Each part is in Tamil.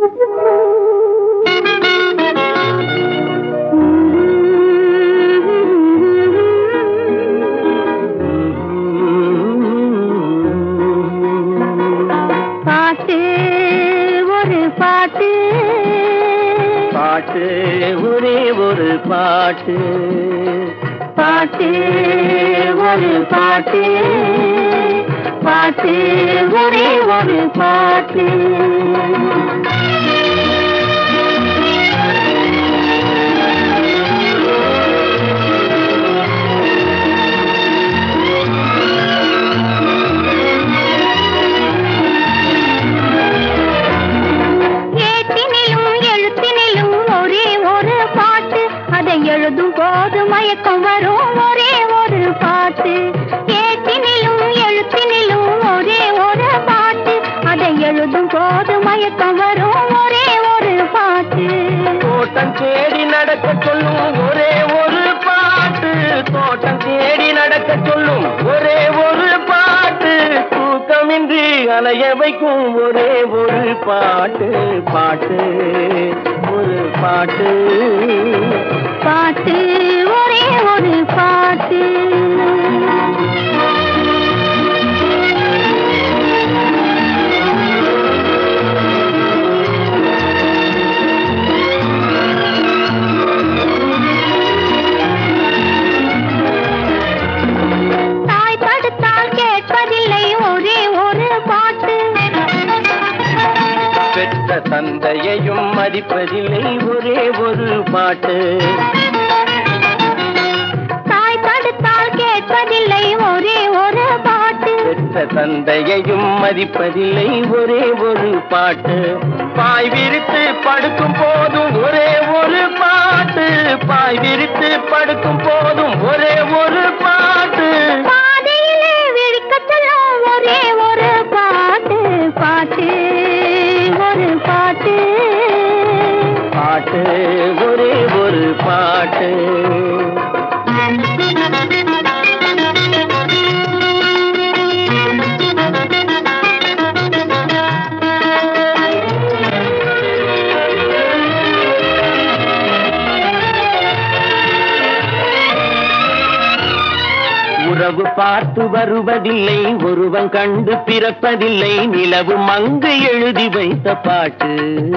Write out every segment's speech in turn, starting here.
பாட்டு ஒரே ஒரு பாட்டு, பாட்டு ஒரு பாட்டு, பாட்டு ஒரே ஒரு பாட்டு. எழுதும் போது மயக்கம் வரும் ஒரே ஒரு பாட்டு, ஏட்டினிலும் எழுத்தினிலும் ஒரே ஒரு பாட்டு, அதை எழுதும் போது மயக்கம் வரும் ஒரே ஒரு பாட்டு. தோட்டம் தேடி நடக்க சொல்லும் ஒரே ஒரு பாட்டு, தோட்டம் தேடி நடக்க சொல்லும் ஒரே ஒரு பாட்டு, தூக்கமின்றி அலைய வைக்கும் ஒரே ஒரு பாட்டு, பாட்டு ஒரு பாட்டு, பாட்டு ஒரே ஒரு பாட்டு. தாய் தடுத்தால் கேட்பதில்லை ஒரே ஒரு பாட்டு, பெற்ற தந்தையையும் மதிப்பதில்லை ஒரே ஒரு பாட்டு. தாய் தடுத்தால் கேட்பதில்லை ஒரே ஒரு பாட்டு, பெற்ற தந்தையையும் மதிப்பதில்லை ஒரே ஒரு பாட்டு. பாய் விரித்து படுக்கும் போதும் ஒரே ஒரு பாட்டு, பாய் விரித்து படுக்கும் போதும் ஒரே ஒரு பாட்டு, பாதையிலே விழிக்கச்சலும் ஒரே ஒரு பாட்டு, பாட்டு ஒரு பாட்டு, பாட்டு ஒரே ஒரு பாட்டு. உறவு பார்த்து வருவதில்லை ஒருவன் கண்டு பிறப்பதில்லை, நிலவு மங்கு எழுதி வைத்த பாட்டு.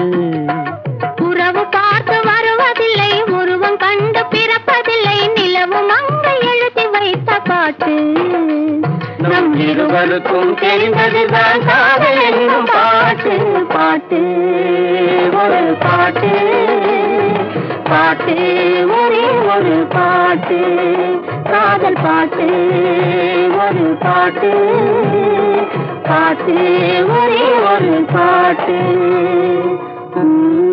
உறவு பார்த்து வருவதில்லை ஒருவன் கண்டு பிறப்பதில்லை, நிலவு மங்கு எழுதி வைத்த பாட்டு. நம் இருவருக்கும் தெரிந்ததுதான் காதல் என்னும் பாட்டு, பாட்டு ஒரு பாட்டு, பாட்டு ஒரே ஒரு பாட்டு, காதல் பாட்டு ஒரு பாட்டு, பாட்டு ஒரே ஒரு பாட்டு.